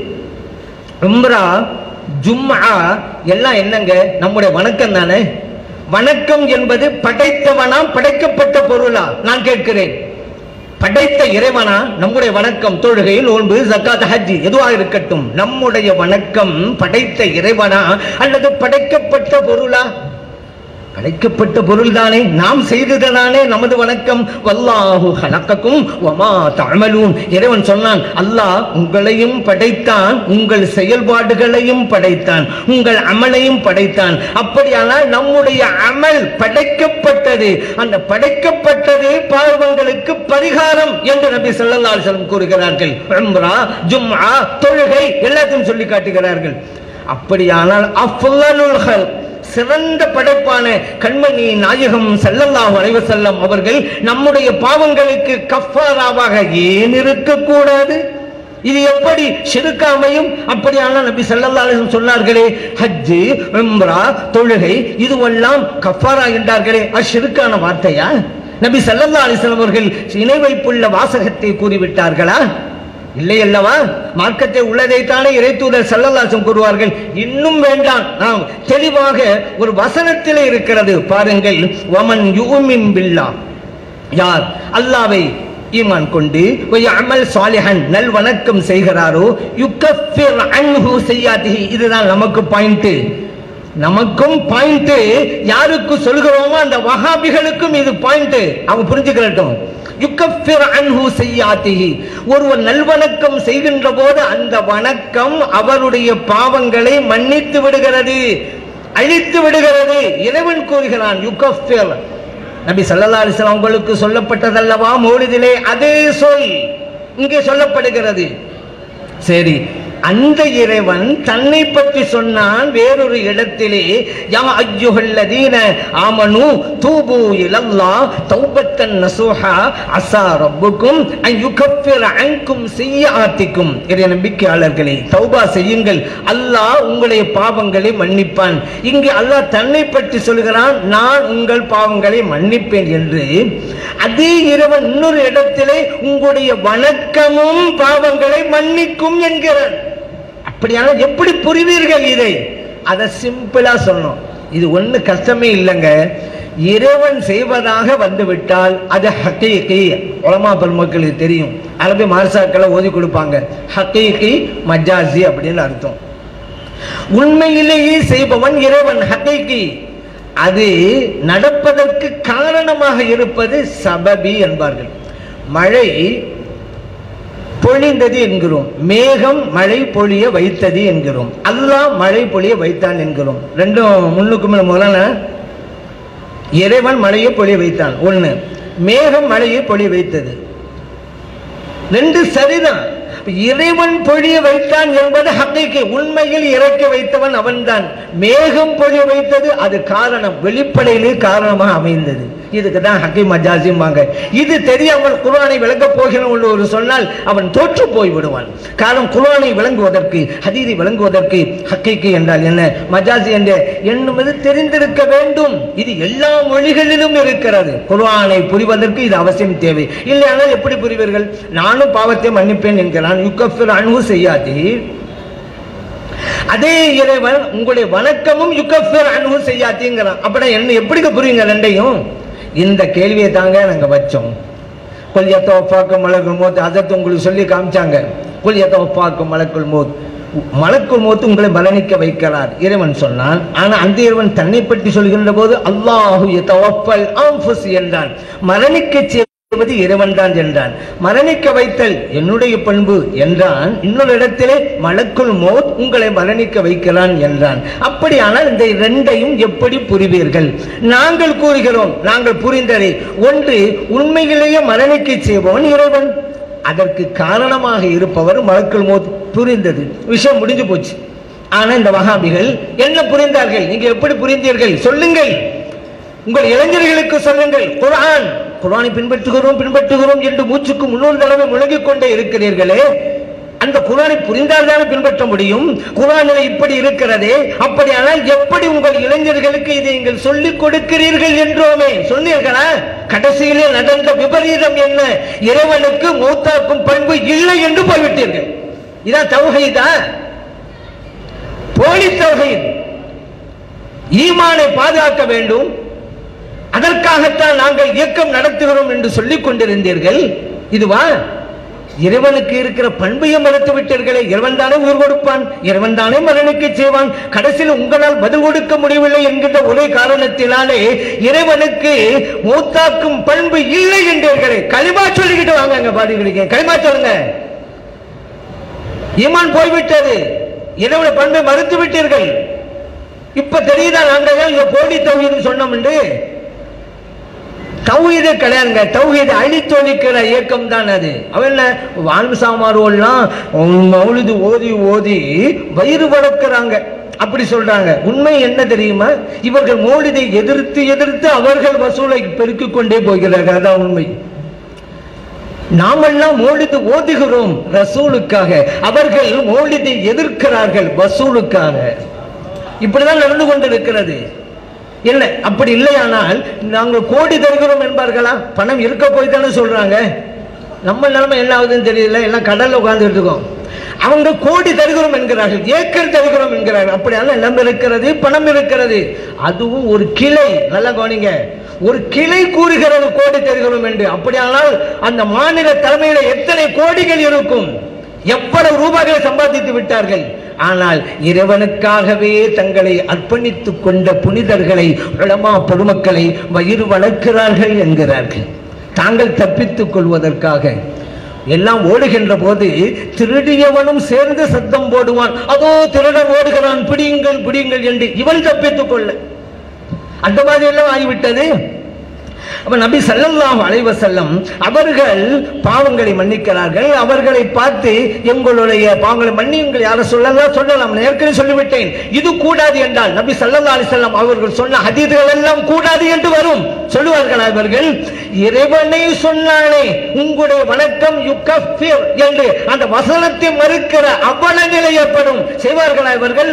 உம்ரா, ஜும்ஆ எல்லாம் என்னங்க? நம்முடைய வணக்கம் தானே. வணக்கம் என்பது படைத்தவனா படைக்கப்பட்ட பொருளா? நான் கேட்கிறேன். படைத்த இறைவனா நம்முடைய வணக்கம்? தொழுகை, நோன்பு, ஜக்காத், ஹஜ் எதுவாக இருக்கட்டும், நம்முடைய வணக்கம் படைத்த இறைவனா அல்லது படைக்கப்பட்ட பொருளா? படைக்கப்பட்ட பொருள் தானே, நாம் செய்ததானே நமது வணக்கம். வல்லாஹு ஹலக்கக்கும் வமா தஅமலூன், இறைவன் சொன்னான், அல்லாஹ் உங்களையும் படைத்தான், உங்கள் செயல்பாடுகளையும் படைத்தான், உங்கள் அமலையும் படைத்தான். அப்படியானால் நம்முடைய அமல் படைக்கப்பட்டது, அந்த படைக்கப்பட்டது பாவங்களுக்கு பரிகாரம் என்று நபி ஸல்லல்லாஹு அலைஹி வஸல்லம் கூறுகிறார்கள். உம்ரா, ஜும்ஆ, தொழுகை எல்லாத்தையும் சொல்லி காட்டுகிறார்கள். அப்படியானால் அஃலலுல் ஹல்க், சிறந்த படைப்பான கண்மணி நாயகம் ஸல்லல்லாஹு அலைஹி வஸல்லம் அவர்கள் நம்முடைய பாவங்களுக்கு கஃபாராவாக ஏன் இருக்கக்கூடாது? இது எப்படி ஷிர்க் அமையும்? அப்படியானால் நபி ஸல்லல்லாஹு அலைஹி வஸல்லம் சொன்னார்களே, ஹஜ், உம்ரா, தொழுகை இதுவெல்லாம் கஃபாரா என்றார்களே, அஷ்ஷிர்கான வார்த்தையா? நபி ஸல்லல்லாஹு அலைஹி வஸல்லம் அவர்கள் இணை வைப்புள்ள வாசகத்தை கூறிவிட்டார்களா? இல்லை அல்லவா? மார்க்கத்தை உள்ளதைத்தானே இறைத்தூதர் ஸல்லல்லாஹு அலைஹி வஸல்லம் கூறுவார்கள். இன்னும் வேண்டாம், நாம் தெளிவாக ஒரு வசனத்திலே இருக்கிறது பாருங்கள். வமன் யுமின் பில்லாஹ், யார் அல்லாஹ்வை ஈமான் கொண்டு வயஅமல் சாலிஹன் நல் வணக்கம் செய்கிறாரோ, யுகஃபிர் அன்ஹு ஸய்யாத்திஹி, இதுதான் நமக்கு பாயிண்ட். நமக்கும் பாயிண்ட், யாருக்கு சொல்கிறோமோ அந்த வஹாபிகளுக்கும் இது பாயிண்ட், அவங்க புரிஞ்சுக்கிறட்டும். யுகஃபிர் அன்ஹு ஸய்யாத்திஹி, ஒருவர் நல்வணக்கம் செய்கின்ற போது அந்த வணக்கம் அவருடைய பாவங்களை மன்னித்து விடுகிறது, அழித்து விடுகிறது. இறைவன் கூறுகிறான் யுகஃபிர். நபி ஸல்லல்லாஹு அலைஹி வஸல்லம் உங்களுக்கு சொல்லப்பட்டதல்லவா மௌலிதிலே அதே சொல். இங்கே சொல்லப்படுகிறது. சரி, அந்த இறைவன் தன்னை பற்றி சொன்னான் வேறொரு இடத்திலே, யா அய்யுஹல்லதீன ஆமனு தூபு இலல்லாஹ் தௌபத்தன் நஸூஹா அஸா ரப்புக்கும் அன் யுகஃபிர அன்கும் ஸய்யிஆத்திக்கும். இறை நம்பிக்கையாளர்களே, தௌபா செய்யுங்கள், அல்லாஹ் உங்களுடைய பாவங்களை மன்னிப்பான். இங்கே அல்லாஹ் தன்னை பற்றி சொல்கிறான், நான் உங்கள் பாவங்களை மன்னிப்பேன் என்று. அதே இறைவன் இன்னொரு இடத்திலே உங்களுடைய வணக்கமும் பாவங்களை மன்னிக்கும் என்கிறான். அப்படியான எப்படி புரிவீர்கள் இதை? அதை சிம்பிளா சொன்னோம். இது ஒண்ணு கஷ்டமே இல்லைங்க. இறைவன் செய்வதாக வந்துவிட்டால் அது ஹக்கீகி. உலமா பெருமக்களுக்கு தெரியும், அரபி மார்சாக்களை ஓதி கொடுப்பாங்க. ஹக்கீகி மஜாசி அப்படின்னு அர்த்தம். உண்மையிலேயே செய்பவன் இறைவன் ஹக்கீகி. அது நடப்பதற்கு காரணமாக இருப்பது சபபி என்பார்கள். மழை பொழிந்தது என்கிறோம், மேகம் மழை பொழிய வைத்தது என்கிறோம், அல்லாஹ் மழை பொழிய வைத்தான் என்கிறோம். ரெண்டும் முன்னுக்கு முதல்ல இறைவன் மழையை பொழிய வைத்தான், ஒண்ணு. மேகம் மழையை பொழிய வைத்தது, ரெண்டு சரிதான். இறைவன் பொழிய வைத்தான் என்பது ஹக்கீகி. உண்மையில் இறக்கி வைத்தவன் அவன்தான். மேகம் பொழிய வைத்தது அது காரணம், வெளிப்படையிலே காரணமாக அமைந்தது. இதுக்கு தான் ஹக்கீ மஜாசிம்பாங்க. இது தெரியாமல் குர்ஆனை விளங்கப் போகிறவன் ஒரு சொன்னால் அவன் தோற்று போய் விடுவான். காரணம், குர்ஆனை விளங்குவதற்கு, ஹதீஸை விளங்குவதற்கு ஹக்கீகி என்றால் என்ன, மஜாசி என்ற எண்ணுவது தெரிந்திருக்க வேண்டும். இது எல்லா மொழிகளிலும் இருக்கிறது. குர்ஆனை புரிவதற்கு இது அவசியம் தேவை. இல்லையானால் எப்படி புரிவீர்கள்? நானும் பாவத்தை மன்னிப்பேன் என்கிறான், யுகஃபிர் அன்ஹு செய்யாதி. அதே இறைவன் உங்களுடைய வணக்கமும் யுகஃபிர் அன்ஹு செய்யாதிங்கிறான். அப்படின்னா என்ன, எப்படி புரியுங்க ரெண்டையும்? இந்த கேள்வியை தாங்க நாங்க வச்சோம். குல் யதவஃபாக்கும் மலக்குல் மௌத், அதற்கு உங்களுக்கு சொல்லி காமிச்சாங்க. குல் யதவஃபாக்கும் மலக்குல் மௌத், மலக்குல் மௌத் உங்களை மரணிக்க வைக்கிறார் இறைவன் சொன்னான். ஆனா அந்த இறைவன் தன்னை பற்றி சொல்கின்ற போது அல்லாஹு யதவஃபல் அன்ஃபுஸ் என்றான். மரணிக்க இறைவன் தான் என்றான். மரணிக்க வைத்தல் என்னுடைய பண்பு என்றான். இன்னொரு இடத்திலே மலக்குல் மௌத் உங்களை மரணிக்க வைக்கிறான் என்றான். அப்படியானால் இந்த இரண்டையும் எப்படி புரிவீர்கள்? நாங்கள் கூறுகிறோம், நாங்கள் புரிந்ததை. ஒன்று, உண்மையிலேயே மரணிக்க செய்பவன் இறைவன், அதற்கு காரணமாக இருப்பவர் மலக்குல் மௌத். புரிந்தது, விஷயம் முடிஞ்சு போச்சு. ஆனா இந்த வஹாபிகள் என்ன புரிந்தார்கள்? நீங்க எப்படி புரிந்தீர்கள் சொல்லுங்கள். உங்கள் இளைஞர்களுக்கு சொல்லுங்கள். குர்ஆனை பின்பற்றுகிறோம் என்று மூச்சுக்கு 300 தடவை முழங்கிக் கொண்டே இருக்கிறீர்களே, அந்த குர்ஆனை புரிந்தால் தானே பின்பற்ற முடியும். குர்ஆனில் இப்படி இருக்கிறதே, அப்படியானால் எப்படி உங்கள் இளைஞர்களுக்கு இதை நீங்கள் சொல்லிக் கொடுக்கிறீர்கள் என்றோமே சொன்னீர்களா? கடைசியிலே நடந்த விபரீதம் என்ன? இறைவனுக்கு மௌத்தாக்கும் பண்பு இல்லை என்று போய்விட்டீர்கள். இதான் தௌஹீதா? போலி தௌஹீத். ஈமானை பாதுகாக்க வேண்டும், அதற்காகத்தான் நாங்கள் இயக்கம் நடத்துகிறோம் என்று சொல்லிக் கொண்டிருந்தீர்கள். இதுவா? இறைவனுக்கு இருக்கிற பண்பையும் மறுத்து விட்டீர்களே. இறைவன் தானே உயிர் கொடுப்பான், இறைவன் தானே மரணிக்க செய்வான். கடைசியில் உங்களால் பதில் கொடுக்க முடியவில்லை என்கின்ற ஒரே காரணத்தினாலே இறைவனுக்கு மூத்தாக்கும் பண்பு இல்லை என்றீர்களே. களிமா சொல்லிக்கிட்டு வாங்க, பாருங்க, களிமா சொல்லுங்க. ஈமான் போய்விட்டது, இறைவனுடைய பண்பை மறுத்து விட்டீர்கள். இப்ப தெரியுதா நாங்கள் போலி தௌஹீத் சொன்னோம் என்று? தௌஹீதே கிடையாதுங்க. தௌஹீதை அழித்தொழிக்கிற இயக்கம் தான் அது. அவன் வாழ்வு சாமாரோல்லாம் மௌலிது ஓதி ஓதி வயிறு வளர்க்கிறாங்க, அப்படி சொல்றாங்க. உண்மை என்ன தெரியுமா? இவர்கள் மௌலிதை எதிர்த்து எதிர்த்து அவர்கள் வசூலை பெருக்கிக் கொண்டே போகிறார்கள். அதான் உண்மை. நாமெல்லாம் மௌலிது ஓதுகிறோம் ரசூலுக்காக, அவர்கள் மௌலிதை எதிர்க்கிறார்கள் வசூலுக்காக. இப்படிதான் நடந்து கொண்டிருக்கிறது. இல்லை, அப்படி இல்லையானால் நாங்கள் கோடி தருகிறோம் என்பார்களா? பணம் இருக்க போய் தானே சொல்றாங்க. நம்ம நிலைமை என்ன ஆகுதுன்னு தெரியல, எல்லாம் கடல்ல உட்கார்ந்துட்டு இருக்கோம். அவங்க கோடி தருகிறோம் என்கிறார்கள், ஏக்கர் தருகிறோம் என்கிறார்கள். அப்படியான நிலம் இருக்கிறது, பணம் இருக்கிறது. அதுவும் ஒரு கிளை, நல்லா கவனிங்க, ஒரு கிளை கூறுகிறது கோடி தருகிறோம் என்று. அப்படியானால் அந்த மாநில தலைமையில எத்தனை கோடிகள் இருக்கும், எவ்வளவு ரூபாய்களை சம்பாதித்து விட்டார்கள். ஆனால் இறைவனுக்காகவே தங்களை அர்ப்பணித்துக் கொண்ட புனிதர்களை, உலமா பொதுமக்களை வயிறு வளர்க்கிறார்கள் என்கிறார்கள். தாங்கள் தப்பித்துக் கொள்வதற்காக எல்லாம் ஓடுகின்ற போது திருடியவனும் சேர்ந்து சத்தம் போடுவான், அதோ திருடன் ஓடுகிறான், பிடியுங்கள் பிடியுங்கள் என்று இவன் தப்பித்துக் கொள்ள. அந்த மாதிரி எல்லாம் ஆகிவிட்டது. அப்ப நபி ஸல்லல்லாஹு அலைஹி வஸல்லம் அவர்கள் பாவங்களை மன்னிக்கிறார்கள். அவர்களை பார்த்து எங்களுடைய பாவங்களை மன்னியுங்கள் யார சொல்லலாம். ஏற்கனவே சொல்லிவிட்டேன். இது கூடாது என்றால் நபி ஸல்லல்லாஹு அலைஹி வஸல்லம் அவர்கள் சொன்ன ஹதீஸ்கள் எல்லாம் கூடாது என்று வரும். சொல்லுவார்கள் அவர்கள், இறைவனை சொன்னானே உங்களுடைய வணக்கம் யுகஃபிர் என்று அந்த வசனத்தை மறுக்கிற அவல நிலை ஏற்படும். செய்வார்கள் அவர்கள்.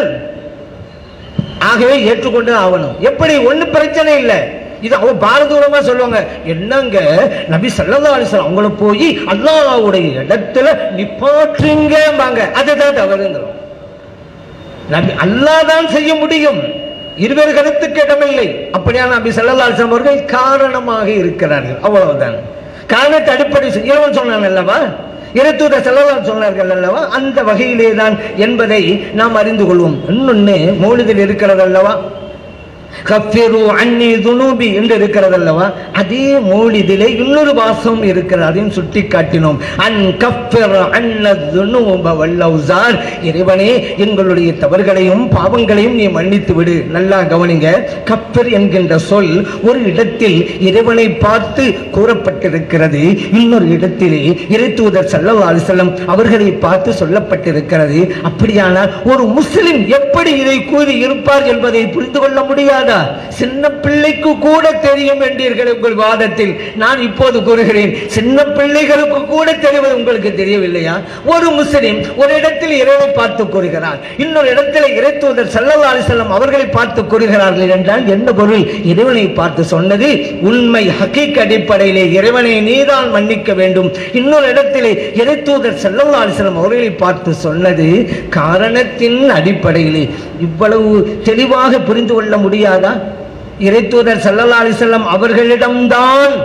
ஆகவே ஏற்றுக்கொண்டு ஆகணும். எப்படி? ஒண்ணு பிரச்சனை இல்லை. இது அவங்க பாரதூரமா சொல்லுவாங்க. என்னங்க நபி ஸல்லல்லாஹு அலைஹி வஸல்லம் அவங்கள போய் அல்லாஹ்வுடைய இடத்துல நிப்பாற்றுங்கம்பாங்க. அதுதான் தவறுங்கிறோம். நபி அல்லாஹ் தான் செய்ய முடியும். இருவேறு கருத்துக்கு இடமில்லை. அப்படியான நபி ஸல்லல்லாஹு அலைஹி வஸல்லம் அவர்கள் காரணமாக இருக்கிறார்கள். அவ்வளவுதான். காரணத்தை அடிப்படை இறைவன் சொன்னான் அல்லவா, இறைத்தூதர் ஸல்லல்லாஹு அலைஹி சொன்னார்கள் அல்லவா, அந்த வகையிலே தான் என்பதை நாம் அறிந்து கொள்வோம். இன்னொன்னு மௌலிதில் இருக்கிறது அல்லவா, கஃபிரு அன்னி துனூபி என்று இருக்கிறது அல்லவா, அதே மௌலிதிலே இன்னொரு வாசம் இருக்கிறது. அதையும் சுட்டி காட்டினோம். அன் கஃபிர் அன்ன துனூப வல்லௌசார், இறைவனே எங்களுடைய தவறுகளையும் பாவங்களையும் நீ மன்னித்து விடு. நல்லா கவனிங்க. கஃபிர் என்கின்ற சொல் ஒரு இடத்தில் இறைவனை பார்த்து கூறப்பட்டிருக்கிறது. இன்னொரு இடத்திலே இறைத்தூதர் ஸல்லல்லாஹு அலைஹி வஸல்லம் அவர்களை பார்த்து சொல்லப்பட்டிருக்கிறது. அப்படியானால் ஒரு முஸ்லிம் எப்படி இதை கூறி இருப்பார் என்பதை புரிந்து கொள்ள முடியாது. சின்ன பிள்ளைக்கு கூட தெரியும் என்றீர்கள் உங்கள் வாதத்தில். நான் இப்போது கூறுகிறேன், சின்ன பிள்ளைகளுக்கு கூட தெரிவது உங்களுக்கு தெரியவில்லையா? ஒரு முஸ்லிம் ஒரு இடத்தில் இறைவனை பார்த்து கூறுகிறார், இன்னொரு இடத்தில் இறைத்தூதர் ஸல்லல்லாஹு அலைஹி வஸல்லம் அவர்களை பார்த்து கூறுகிறார்கள் என்றால் என்ன பொருள்? இறைவனை பார்த்து சொன்னது உண்மை, ஹக்கீக் அடிப்படையிலே இறைவனை நீதான் மன்னிக்க வேண்டும். இன்னொரு இடத்திலே இறைத்தூதர் ஸல்லல்லாஹு அலைஹி வஸல்லம் அவர்களை பார்த்து சொன்னது காரணத்தின் அடிப்படையிலே. இவ்வளவு தெளிவாக புரிந்து கொள்ள முடியாது. இறைத்தூதர் ஸல்லல்லாஹு அலைஹி வஸல்லம் அவர்களிடம்தான்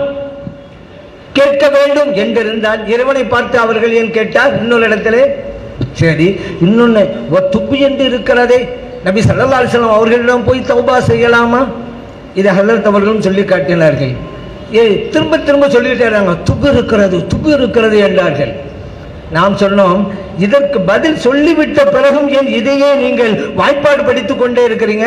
கேட்க வேண்டும் என்றிருந்தால் இறைவனை பார்த்து அவர்கள் ஏன் கேட்டார்? இன்னொரு இடத்திலே சரி, இன்னொன்னு துப்பு என்று இருக்கிறதே, நபி ஸல்லல்லாஹு அலைஹி வஸல்லம் அவர்களிடம் போய் தௌபா செய்யலாமா? இதை ஹஜ்ரத் அவர்களும் சொல்லி காட்டினார்கள். திரும்ப திரும்ப சொல்லிட்டே இருக்காங்க, துப்பு இருக்கிறது என்றார்கள். நாம் சொன்னோம், இதற்கு பதில் சொல்லிவிட்ட பிறகும் ஏன் இதையே நீங்கள் வாய்ப்பாடு படித்துக் கொண்டே இருக்கிறீங்க?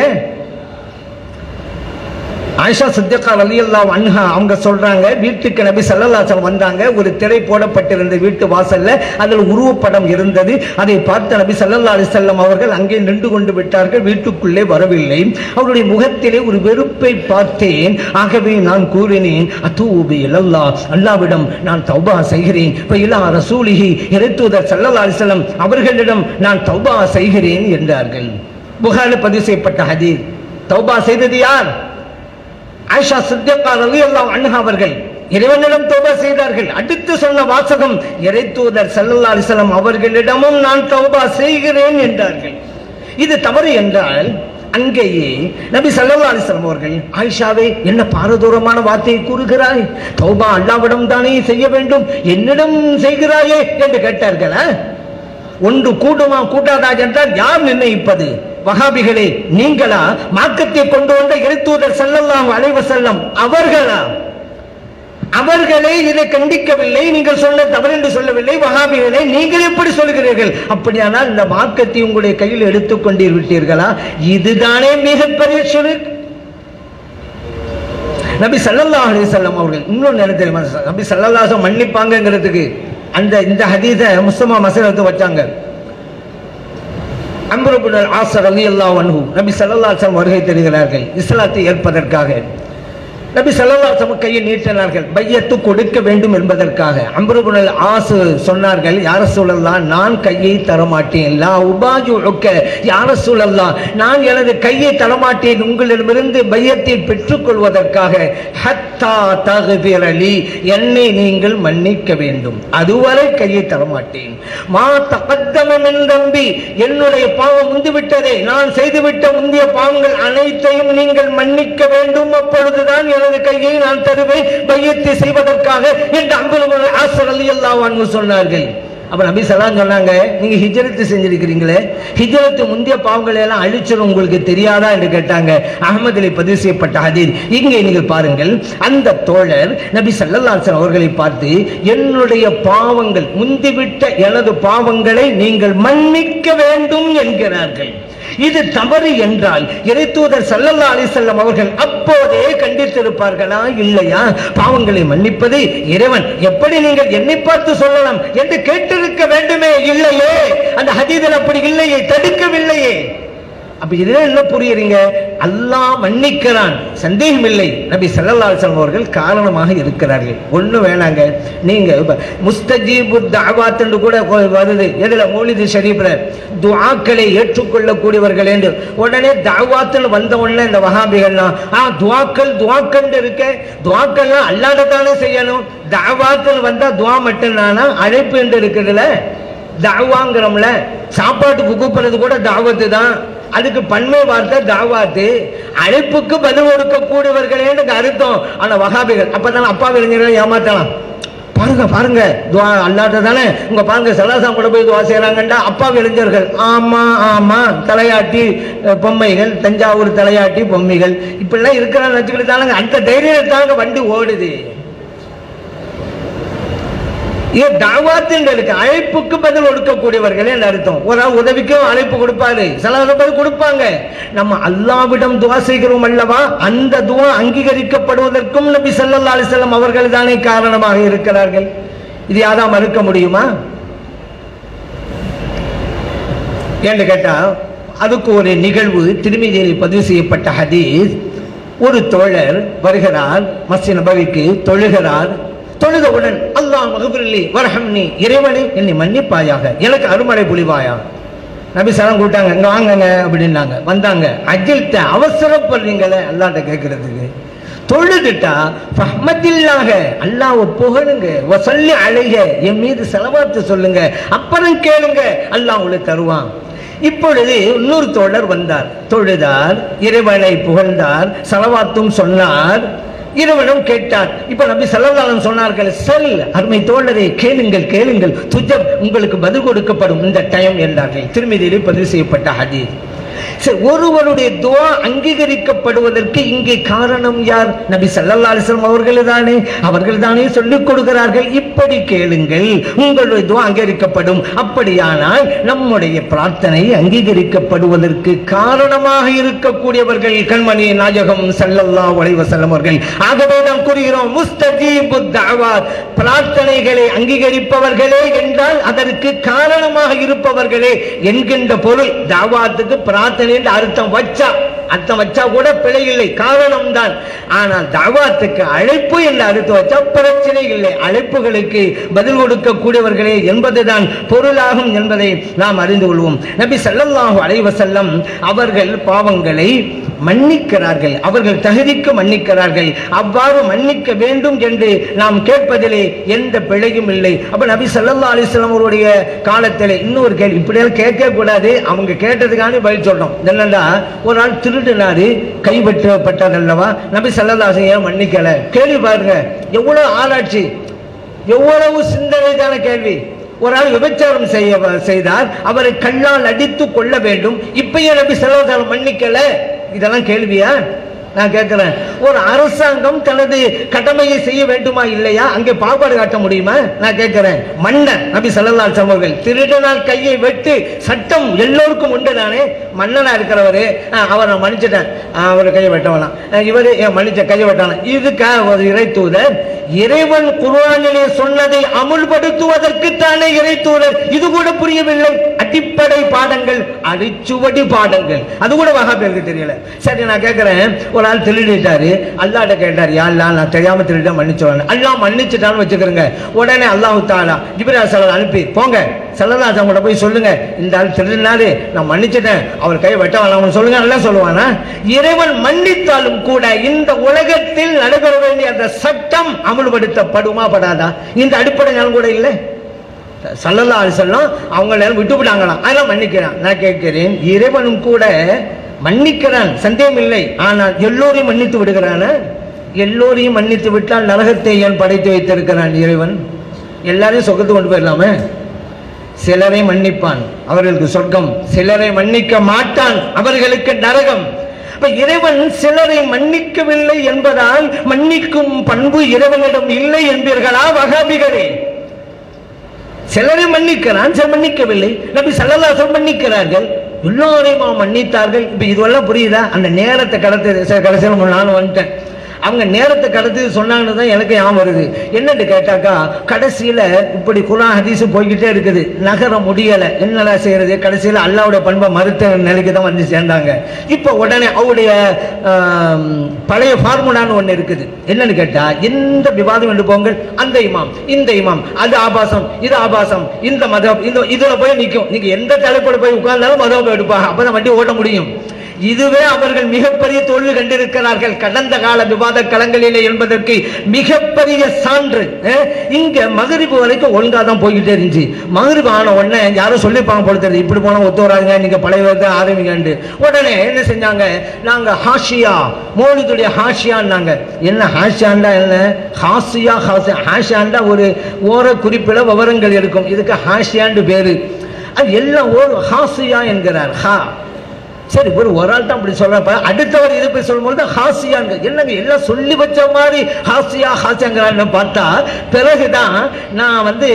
ஆயிஷா சித்திகா ரலியல்லாஹு அன்ஹா அவங்க சொல்றாங்க, வீட்டுக்கு நபி ஸல்லல்லாஹு அலைஹி வஸல்லம் வந்தாங்க. ஒரு திரை போடப்பட்டிருந்த வீட்டு வாசல்ல அதில் உருவப்படம் இருந்தது. அதை பார்த்த நபி ஸல்லல்லாஹு அலைஹி வஸல்லம் அவர்கள் அங்கே நின்று கொண்டு விட்டார்கள். வீட்டுக்குள்ளே வரவில்லை. அவருடைய முகத்திலே ஒரு வெறுப்பை பார்த்தேன். ஆகவே நான் கூறினேன், அதூபு இலல்லாஹ், அல்லாஹ்விடம் நான் தௌபா செய்கிறேன். இலா ரசூலிஹி, இறைத்தூதர் ஸல்லல்லாஹு அலைஹி வஸல்லம் அவர்களிடம் நான் தௌபா செய்கிறேன் என்றார்கள். புகாரி பதிவு செய்யப்பட்ட ஹதீஸ். தௌபா செய்தது யார்? ஆயிஷா சித்திகா ரலியல்லாஹு அன்ஹா அவர்கள் இறைவனிடம் தௌபா செய்தார்கள். அடுத்து சொன்ன வாசகம், இறைத்தூதர் ஸல்லல்லாஹு அலைஹி வஸல்லம் அவர்களிடமும் நான் தௌபா செய்கிறேன் என்றார்கள். இது தவறு என்றால் அங்கேயே நபி ஸல்லல்லாஹு அலைஹி வஸல்லம் அவர்கள், ஆயிஷாவே என்ன பாரதூரமான வார்த்தையை கூறுகிறாய், தௌபா அல்லாஹ்விடம் தானே செய்ய வேண்டும், என்னிடம் செய்கிறாயே என்று கேட்டார்களா? ஒன்று கூடுமா கூட்டாதா என்றால் யார் நிர்ணயிப்பது? வஹாபிகளே நீங்களா? மார்க்கத்தை கொண்டு வந்த இறைத்தூதர் ஸல்லல்லாஹு அலைஹி வஸல்லம் அவர்களா? அவர்களே இதை கண்டிக்கவில்லை, நீங்கள் சொன்ன தவறு என்று சொல்லவில்லை. வஹாபிகளே நீங்கள் எப்படி சொல்கிறீர்கள்? அப்படியானால் இந்த மார்க்கத்தை உங்களுடைய கையில் எடுத்துக் கொண்டு விட்டீர்களா? இதுதானே மிகப்பெரிய ஷிர்க். நபி ஸல்லல்லாஹு அலைஹி வஸல்லம் அவர்கள் இன்னொரு நேரத்தில் நபி ஸல்லல்லாஹு அலைஹி வஸல்லம் மன்னிப்பாங்கிறதுக்கு இந்த ஹதீஸை முஸ்லிமா மஸலத்து வச்சாங்க. அம்ர் இப்னு அல்-ஆஸ் ரலியல்லாஹு அன்ஹு நபி ஸல்லல்லாஹு அலைஹி வஸல்லம் வருகை தருகிறார்கள் இஸ்லாத்தை ஏற்பதற்காக. நபி ஸல்லல்லாஹு அலைஹி வஸல்லம் கையை நீட்டினார்கள், பையத்து கொடுக்க வேண்டும் என்பதற்காக. அம்ர் இப்னு அல்-ஆஸ் சொன்னார்கள், யா ரசூலல்லாஹ், நான் கையை தரமாட்டேன். லா உபாஜுக யா ரசூலல்லாஹ், நான் எனது கையை தரமாட்டேன் உங்களிடமிருந்து பையத்தை பெற்றுக் கொள்வதற்காக. ஹத்தா தக்ஃபிரலி, என்னை நீங்கள் மன்னிக்க வேண்டும், அதுவரை கையை தரமாட்டேன். மா தகத்தம மின் தம்பி, என்னுடைய பாவம் முந்திவிட்டதே, நான் செய்துவிட்ட முந்திய பாவங்கள் அனைத்தையும் நீங்கள் மன்னிக்க வேண்டும், அப்பொழுதுதான் எனது கையை நான் தருவேன் பையத்தை செய்வதற்காக என்று அம்ர் இப்னு அல்-ஆஸ் ரலியல்லாஹு அன்ஹு சொன்னார்கள். அப்ப நபி ஸல்லல்லாஹு சொன்னாங்க, நீங்க ஹிஜ்ரத் செஞ்சிருக்கிறீங்களே, ஹிஜ்ரத் முந்திய பாவங்களை எல்லாம் அழிச்சிடும் உங்களுக்கு தெரியாதா என்று கேட்டாங்க. அஹ்மதிலே பதிவு செய்யப்பட்ட ஹதீஸ். இங்கே நீங்கள் பாருங்கள், அந்த தோழர் நபி ஸல்லல்லாஹு அலைஹி வஸல்லம் அவர்களை பார்த்து, என்னுடைய பாவங்கள் முந்திவிட்ட எனது பாவங்களை நீங்கள் மன்னிக்க வேண்டும் என்கிறார்கள். இது தவறு என்றால் இறைத்தூதர் ஸல்லல்லாஹு அலைஹி வஸல்லம் அவர்கள் அப்போதே கண்டித்திருப்பார்களா இல்லையா? பாவங்களை மன்னிப்பது இறைவன் எப்படி நீங்கள் என்னை பார்த்து சொல்லலாம் என்று கேட்டிருக்க வேண்டுமே. இல்லையே, அந்த ஹதீஸில் அப்படி இல்லையே, தடுக்கவில்லையே. அப்ப இதெல்லாம் என்ன புரியுறீங்க? அல்லாஹ் மன்னிக்கிறான், சந்தேகம் இல்லை. நபி ஸல்லல்லாஹு அலைஹி வஸல்லம் அவர்கள் காரணமாக இருக்கிறார்கள். ஒண்ணு வேணாங்க, நீங்க முஸ்தஜீபு தஅவாத் என்று கூட வருது. எதுல? மௌலிது ஷரீஃப்ல துஆக்களை ஏற்றுக்கொள்ளக்கூடியவர்கள் என்று. உடனே தஅவாத்னு வந்த உடனே இந்த வஹாபிகள்லாம் துஆக்கள் இருக்க, துஆக்கள்லாம் அல்லாஹ் தானே செய்யணும். தஅவாத்னு வந்தா துஆ மட்டும் தானா? அழைப்பு என்று இருக்குதுல, தஅவாங்கறோம்ல, சாப்பாட்டுக்கு கூப்பிடுறது கூட தாவத்து தான். அதுக்கு பன்மை வார்த்தை தாவாத்து. அழைப்புக்கு பதில் கொடுக்கக்கூடியவர்களே அர்த்தம். ஆனா வஹாபிகள் அப்பதான் அப்பா இளைஞர்களை ஏமாத்தலாம். பாருங்க துவா அல்லாஹ் தானே. உங்க பாருங்க சலாசாம் கூட போய் துவா செய்யறாங்கண்டா அப்பா இளைஞர்கள் ஆமா தலையாட்டி பொம்மைகள், தஞ்சாவூர் தலையாட்டி பொம்மைகள் இப்படிலாம் இருக்கிறான்னு வச்சுக்கிட்டு தானங்க அந்த தைரியத்தாங்க வண்டி ஓடுது. அழைப்புக்கு பதில் கொடுக்கக்கூடியவர்கள் அர்த்தம். ஒரு ஆள் உதவிக்கும் அழைப்பு கொடுப்பாரு, சில பதில் கொடுப்பாங்க. நம்ம அல்லாஹ்விடம் துஆ செய்கிறோம் அல்லவா, அந்த துஆ அங்கீகரிக்கப்படுவதற்கும் நபி ஸல்லல்லாஹு அலைஹி வஸல்லம் அவர்கள் தானே காரணமாக இருக்கிறார்கள். இது யாரா மறுக்க முடியுமா? ஏன்னு கேட்டா அதுக்கு ஒரு நிகழ்வு திருமதியில் பதிவு செய்யப்பட்ட ஹதீஸ். ஒரு தோழர் வருகிறார், மஸ்ஜித் நபவிக்கு தொழுகிறார். தொழுதவுடன் அல்லாஹ் மக்ஃபிர்லி வர்ஹம்னி, இறைவனே என்னை மன்னிப்பாயாக, எனக்கு அருமறை புரிவாயா. நபி ஸல்லல்லாஹு கூட்டாங்க, இங்க வாங்கங்க அப்படின்னாங்க. வந்தாங்க. அஜில்த, அவசரப்படுறீங்களே அல்லாஹ்ட்ட கேட்கறதுக்கு. தொழுதுட்டா ஃபஹ்மதில்லாஹ, அல்லாஹ்வை புகழுங்க, வஸல்லி அலைஹி, என் மீது ஸலவாத் சொல்லுங்க, அப்புறம் கேளுங்க, அல்லாஹ் உங்களுக்கு தருவான். இப்பொழுது இன்னொரு தோழர் வந்தார், தொழுதார், இறைவனை புகழ்ந்தார், ஸலவாத்தும் சொன்னார், இறைவனும் கேட்டார். இப்ப நபி ஸல்லல்லாஹு அலைஹி சொன்னார்கள், செல் அருமை தோழரே, கேளுங்கள் துஜப், உங்களுக்கு பதில் கொடுக்கப்படும் இந்த டைம் என்றார்கள். திருமதியிலே பதிவு செய்யப்பட்ட ஹதீஸ். ஒருவருடைய துஆ அங்கீகரிக்கப்படுவதற்கு இங்கே காரணம் யார்? நபி ஸல்லல்லாஹு அலைஹி வஸல்லம் அவர்கள் தானே சொல்லிக் கொடுக்கிறார்கள், இப்படி கேளுங்கள் உங்களுடைய துஆ அங்கீகரிக்கப்படும். அப்படியானால் நம்முடைய பிரார்த்தனை அங்கீகரிக்கப்படுவதற்கு காரணமாக இருக்கக்கூடியவர்கள் கண்மணி நாயகம் ஸல்லல்லாஹு அலைஹி வஸல்லம் அவர்கள். ஆகவே நாம் கூறுகிறோம், முஸ்தஜீபு தஅவாத், பிரார்த்தனைகளை அங்கீகரிப்பவர்களே என்றால் அதற்கு காரணமாக இருப்பவர்களே என்கின்ற பொருள். தஅவாத்துக்கு பிரார்த்தனை அர்த்தம் வச்சா கூட பிழை இல்லை, காரணம் தான். ஆனால் தஅவாத்துக்கு அழைப்பு என்று அர்த்தம் வச்சா பிரச்சனை இல்லை, அழைப்புகளுக்கு பதில் கொடுக்கக்கூடியவர்களே என்பதுதான் பொருளாகும் என்பதை நாம் அறிந்து கொள்வோம். நபி ஸல்லல்லாஹு அலைஹி வஸல்லம் அவர்கள் பாவங்களை மன்னிக்கிறார்கள், அவர்கள் தகுதிக்கு மன்னிக்கிறார்கள். அவ்வாறு மன்னிக்க வேண்டும் என்று நாம் கேட்பதிலே எந்த பிழையும் இல்லை. அப்ப நபி ஸல்லல்லாஹு அலைஹி வஸல்லம் அவருடைய காலத்திலே இன்னொரு கேள்வி, இப்படியெல்லாம் கேட்க கூடாது, அவங்க கேட்டதுக்கான பதில் சொல்றோம். என்னன்னா, ஒரு ஆள் திருடினாரு, கைப்பற்றப்பட்டார் அல்லவா, நபி ஸல்லல்லாஹு அலைஹி வஸல்லம் மன்னிக்கல. கேள்வி பாருங்க, எவ்வளவு ஆராய்ச்சி, எவ்வளவு சிந்தனைதான கேள்வி. ஒரு ஆள் விபச்சாரம் செய்தார், அவரை கல்லால் அடித்து கொள்ள வேண்டும், இப்பயே நபி ஸல்லல்லாஹு அலைஹி வஸல்லம் மன்னிக்கல. இதெல்லாம் கேள்வியா? நான் கேட்கிறேன், ஒரு அரசாங்கம் தனது கடமையை செய்ய வேண்டுமா இல்லையா? அங்கே பாகுபாடு காட்ட முடியுமா? நான் கேட்கிறேன். மன்னர் நபி ஸல்லல்லாஹு அலைஹி வஸல்லம் அவர்கள் திருடனால் கையை வெட்டு, சட்டம் எல்லோருக்கும் உண்டு தானே. மன்னனா இருக்கிறவரு அவரை மன்னிச்சிட்டேன், அவர் கையை வெட்டவலாம், இவரு மன்னிச்ச கையை வெட்டலாம். இதுக்காக ஒரு இறை தூதர், இறைவன் குர்ஆனிலே சொன்னதை அமுல்படுத்துவதற்கு தானே இறை தூதர். இது கூட புரியவில்லை. அடிப்படை பாடங்கள், அடிச்சுவடி பாடங்கள், அது கூட வஹாபிகளுக்கு தெரியல. சரி, நான் கேட்கிறேன், ஒரு ஆள் திருடிட்டாரு, அல்லாஹ்ட்ட கேட்டார், யா அல்லாஹ் நான் தெரியாம திருடிட்டேன் மன்னிச்சுவாங்க. அல்லாஹ் மன்னிச்சுட்டான்னு வச்சுக்கிறேங்க. உடனே அல்லாஹ் தஆலா ஜிப்ரீல் அலைஹிஸ்ஸலாம் அனுப்பி, போங்க ஸல்லல்லாஹு அலைஹி வஸல்லம் போய் சொல்லுங்க, இந்த ஆள் திருடினாரு, நான் மன்னிச்சிட்டேன், அவர் கையை வெட்ட வேணாம்னு சொல்லுங்க. நல்லா சொல்லுவானா? இறைவன் மன்னித்தாலும் கூட இந்த உலகத்தில் நடைபெற வேண்டிய அந்த சட்டம் அமல்படுத்தப்படுமா படாதா? இந்த அடிப்படை ஞானம் கூட இல்லை. ஸல்லல்லாஹு அலைஹி வஸல்லம் அவங்க விட்டு விட்டாங்களாம், அதெல்லாம் மன்னிக்கிறான். நான் கேட்கிறேன், இறைவனும் கூட மன்னிக்கிறான், சந்தேகம் இல்லை. ஆனால் எல்லோரையும் மன்னித்து விடுகிறான? எல்லோரையும் மன்னித்து விட்டால் நரகத்தை ஏன் படைத்து வைத்திருக்கிறான் இறைவன்? எல்லாரையும் சொர்க்கத்துக்கு கொண்டு போயிடலாமே. சிலரை மன்னிப்பான், அவர்களுக்கு சொர்க்கம், சிலரை மன்னிக்க மாட்டான், அவர்களுக்கு நரகம். இறைவன் சிலரை மன்னிக்கவில்லை என்பதால் மன்னிக்கும் பண்பு இறைவனிடம் இல்லை என்பீர்களா வஹாபிகளே? சிலரை மன்னிக்கிறான், சிலர் மன்னிக்கவில்லை. நபி ஸல்லல்லாஹு அலைஹி வஸல்லம் மன்னிக்கிறார்கள். எல்லோரையும் மன்னித்தார்கள். இப்ப இதுவெல்லாம் புரியுதா? அந்த நேரத்தை கடைசியில் நானும் வந்துட்டேன். அவங்க நேரத்தை கடத்து சொன்னாங்கன்னு தான் எனக்கு ஞாபகம் வருது. என்னன்னு கேட்டாக்கா, கடைசியில இப்படி குர்ஆன் ஹதீஸ் போய்கிட்டே இருக்குது, நகர முடியலை, என்னடா செய்யறது? கடைசியில் அல்லாஹ்வுடைய பண்பை மறுத்த நிலைக்கு தான் வந்து சேர்ந்தாங்க. இப்போ உடனே அவருடைய பழைய ஃபார்முலான்னு ஒன்று இருக்குது. என்னன்னு கேட்டா, எந்த விவாதம் என்று போங்கள், அந்த இமாம் இந்த இமாம், அது ஆபாசம் இது ஆபாசம், இந்த மதம் இந்த இதுல போய் நிற்கும். நீங்க எந்த தலைப்போட போய் உட்கார்ந்தாலும் மதம் எடுப்பாங்க, அப்பதான் வண்டி ஓட்ட முடியும். இதுவே அவர்கள் மிகப்பெரிய தோல்வி கண்டிருக்கிறார்கள் கடந்த கால விவாத களங்களிலே என்பதற்கு மிகப்பெரிய சான்று. இங்க மகரிபு வரைக்கும் ஒழுங்கா தான் போய்கிட்டே இருந்துச்சு. மகரிபு ஆன உடனே யாரும் சொல்லிப்பாங்க போல தெரியுது, இப்படி போனா ஒத்து வராங்க, நீங்க பழைய ஆரம்பிங்க. உடனே என்ன செஞ்சாங்க, நாங்க ஹாஷியா மௌலிதுடைய ஹாஷியான்னாங்க. என்ன ஹாஷியாண்டா? என்ன ஹாசியா? ஹாஷியாண்டா ஒரு ஓர குறிப்பிட விவரங்கள் இருக்கும், இதுக்கு ஹாஷியாண்டு பேரு. அது எல்லாம் ஒரு ஹாசியா என்கிறார். ஹா சரி, ஒரு ஆள் தான் அப்படி சொல்றப்ப அடுத்தவர் இது போய் சொல்லும்போது ஹாசியாங்க, என்னங்க எல்லாம் சொல்லி வச்ச மாதிரி ஹாசியாங்கிறான்னு பார்த்தா, பிறகுதான் நான் வந்து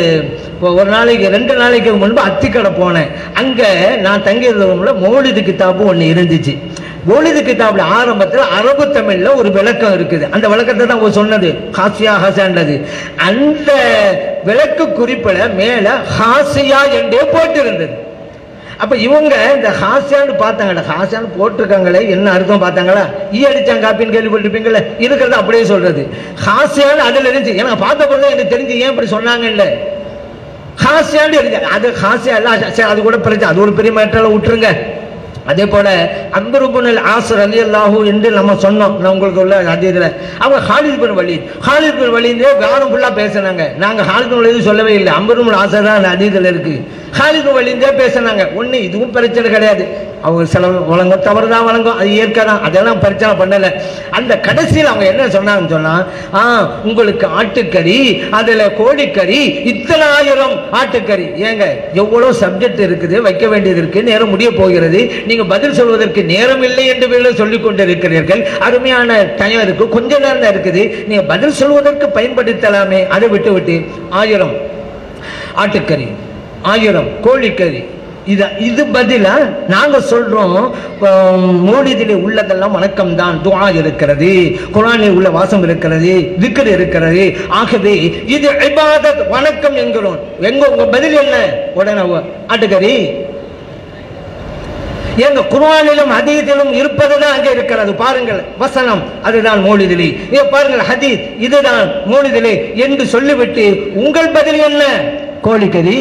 ஒரு நாளைக்கு 2 நாளைக்கு முன்பு அத்திக்கடை போனேன். அங்க நான் தங்கியிருந்த மௌலிது கிதாபு ஒன்று இருந்துச்சு. மௌலிது கிதாபுல ஆரம்பத்தில் அரபு தமிழ்ல ஒரு விளக்கம் இருக்குது. அந்த விளக்கத்தை தான் சொன்னது ஹாசியா ஹாசியான்றது. அந்த விளக்கு குறிப்பிட மேல ஹாசியா என்றே போட்டிருந்தது. அப்ப இவங்க இந்த ஹாசியான்னு பார்த்தாங்கடா, ஹாசியான்னு போட்டிருக்காங்களே என்ன அர்த்தம் பார்த்தாங்களா? அடிச்சாங்க காப்பின்னு கேள்விப்பட்டிருப்பீங்களே, இருக்கிறது அப்படியே சொல்றது. ஹாசியான்னு அதுல இருந்துச்சு. எனக்கு பார்த்த பொழுது எனக்கு தெரிஞ்சு ஏன் இப்படி சொன்னாங்க இல்ல, ஹாசியான்னு இருந்துச்சு. அது ஹாசியா இல்ல, அது கூட பிரச்சனை, அது ஒரு பெரிய மேட்டரை விட்டுருங்க. அதே போல அம்ர் இப்னு ஆஸ் ரலியல்லாஹு என்று நம்ம சொன்னோம். நான் உங்களுக்கு உள்ள ஹதீஸ்ல அவங்க ஹாலித் பின் வலீத் வாரம் ஃபுல்லா பேசினாங்க. நாங்க ஹாலித் பின் வலீத் சொல்லவே இல்லை, அம்ர் இப்னு ஆஸ் தான் ஹதீஸ்ல இருக்கு. ஹாலித் பின் வலீத் பேசினாங்க. ஒண்ணு இதுவும் பிரச்சனை கிடையாது, அவங்க சில வழங்கும் தவறு தான் வழங்கும், அது இயற்கை தான், அதெல்லாம் பிரச்சனை பண்ணல. அந்த கடைசியில் அவங்க என்ன சொன்னாங்கன்னு சொன்னா, உங்களுக்கு ஆட்டுக்கறி, அதுல கோழிக்கறி, இத்தனை 1000 ஆட்டுக்கறி. ஏங்க எவ்வளவு சப்ஜெக்ட் இருக்குது, வைக்க வேண்டியது இருக்கு, நேரம் முடிய போகிறது, நீங்க பதில் சொல்வதற்கு நேரம் இல்லை என்று சொல்லிக் கொண்டிருக்கிறீர்கள். அருமையான டைம் இருக்கு, கொஞ்ச நேரம் தான் இருக்குது, நீங்க பதில் சொல்வதற்கு பயன்படுத்தலாமே. அதை விட்டு 1000 ஆட்டுக்கறி, 1000 கோழிக்கறி, இது பதிலா நாங்க சொல்றோம். மௌலிதிலே உள்ளதெல்லாம் வணக்கம் தான், துஆ இருக்கிறது, குர்ஆனில் உள்ள வாசம் இருக்கிறது, திக்ர் இருக்கிறது. ஆகவே இது இபாதத், வணக்கம் என்கிறோம். உங்க பதில் என்ன? உடனே ஆட்டுக்கறி. எங்க குர்ஆனிலும் ஹதீஸிலும் இருப்பதுதான் அங்கே இருக்கிறது. பாருங்கள் வசனம், அதுதான் மௌலிதிலே. பாருங்கள் ஹதீஸ், இதுதான் மௌலிதிலே என்று சொல்லிவிட்டு உங்கள் பதில் என்ன? கோழிக்கறி.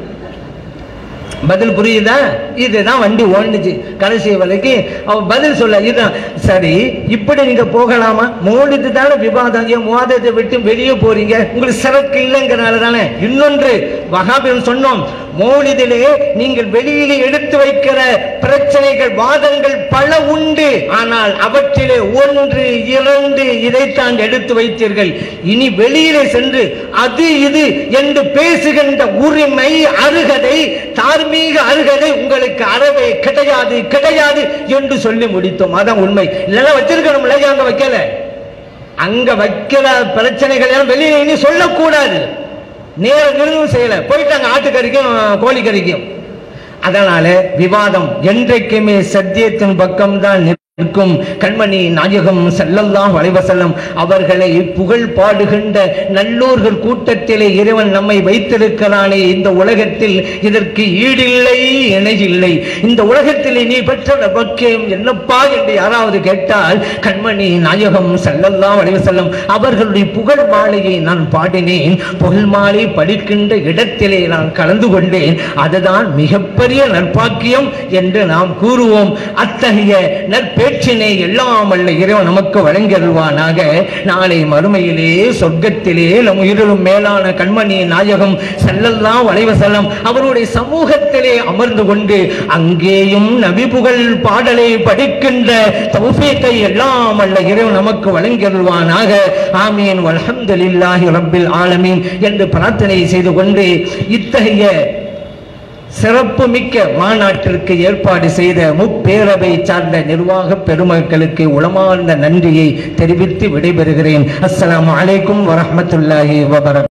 பதில் புரியுதா? இதுதான் வண்டி ஓடுச்சு கடைசி வரைக்கும். அவ பதில் சொல்ல இதுதான் சரி. இப்படி நீங்க போகலாமா? மௌலிது தானே விவாதம், விவாதத்தை விட்டு வெளியே போறீங்க, உங்களுக்கு சிறப்பு இல்லைங்கிறனால தானே. இன்னொன்று வஹாபியம் சொன்னோம், மௌலிதிலே நீங்கள் வெளியிலே எடுத்து வைக்கிற பிரச்சனைகள், வாதங்கள் பல உண்டு, ஆனால் அவற்றிலே 1 2 இதைத்தான் எடுத்து வைத்தீர்கள். இனி வெளியிலே சென்று அது இது என்று பேசுகின்ற உரிமை, அருகதை, தார்மீக அருகதை உங்களுக்கு அறவே கிடையாது கிடையாது என்று சொல்லி முடித்தோம். அதான் உண்மை. இல்லைன்னா வச்சிருக்கணும்ல, அங்க வைக்கல, அங்க வைக்கிற பிரச்சனைகள் எல்லாம் வெளியே இனி சொல்லக்கூடாது. நேரம் செய்யல, போயிட்டாங்க ஆட்டுக்கறிக்கும் கோழிக்கறிக்கும். அதனால விவாதம் என்றைக்குமே சத்தியத்தின் பக்கம்தான் இருக்கும். கண்மணி நாயகம் ஸல்லல்லாஹு அலைஹி வஸல்லம் அவர்களை புகழ் பாடுகின்ற நல்லோர்கள் கூட்டத்திலே இறைவன் நம்மை வைத்திருக்கிறானே. இந்த உலகத்தில் இதற்கு ஈடில்லை, இணையில்லை. இந்த உலகத்தில் நீ பெற்ற பாக்கியம் என்னப்பா என்று யாராவது கேட்டால், கண்மணி நாயகம் ஸல்லல்லாஹு அலைஹி வஸல்லம் அவர்களுடைய புகழ் மாலையை நான் பாடினேன். புகழ் மாலை படிக்கின்ற இடத்திலே நான் கலந்து கொண்டேன். அதுதான் மிகப்பெரிய நற்பாக்கியம் என்று நாம் கூறுவோம். அத்தகைய நற்பேற்றினை எல்லாம் அல்ல இறைவன் நமக்கு வழங்கிடுவானாக. நாளை மறுமையிலே சொர்க்கத்திலே நம் உயிரிலும் மேலான கண்மணி நாயகம் ஸல்லல்லாஹு அலைஹி வஸல்லம் அவருடைய சமூகத்திலே அமர்ந்து கொண்டு அங்கேயும் நபி புகழ் பாடலை படிக்கின்ற தௌஃபீக்கை எல்லாம் அல்ல இறைவன் நமக்கு வழங்கிடுவானாக. ஆமீன் வல்ஹம்துலில்லாஹி ரப்பில் ஆலமீன் என்று பிரார்த்தனை செய்து கொண்டு இத்தகைய சிறப்பு மிக்க மாநாட்டிற்கு ஏற்பாடு செய்த முப்பேரவை சார்ந்த நிர்வாக பெருமக்களுக்கு உளமார்ந்த நன்றியை தெரிவித்து விடைபெறுகிறேன். அஸ்ஸலாமு அலைக்கும் வரஹ்மத்துல்லாஹி வபரகாத்துஹு.